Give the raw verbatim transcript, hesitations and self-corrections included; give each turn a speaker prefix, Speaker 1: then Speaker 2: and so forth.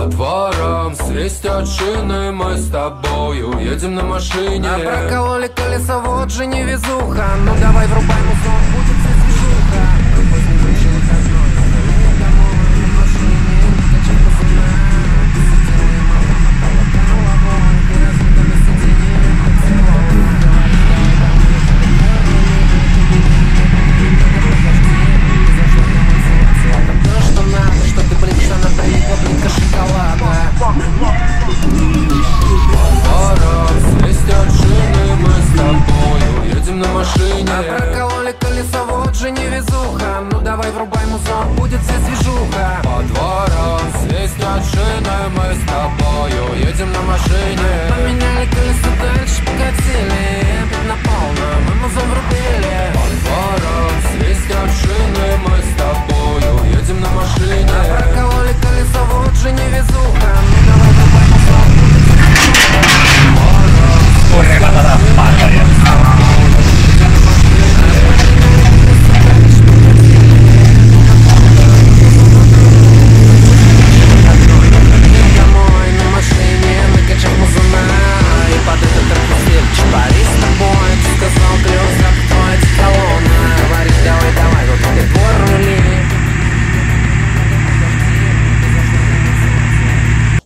Speaker 1: дворам свистят шины, мы с тобою едем на машине.
Speaker 2: А прокололи колесо, вот же невезуха. Ну давай врубай музон, будет все движуха. Поздний вечер выходной, остальные домой на машине. Качай пацана, сидели мама, мотала головой. Ты разбита на сиденье, как циклона. Это то, что надо, что ты близко на тарелку, блинка шоколада.
Speaker 1: Свистят шины, мы с тобою едем на машине.
Speaker 2: А прокололи колесо, вот же невезуха. Ну давай врубай музон, будет вся движуха.
Speaker 1: По дворам свистят шины, мы с тобою едем на машине.
Speaker 2: Поменяли колесо, дальше покатили. Опять на полном, мы музон врубили.
Speaker 1: По дворам свистят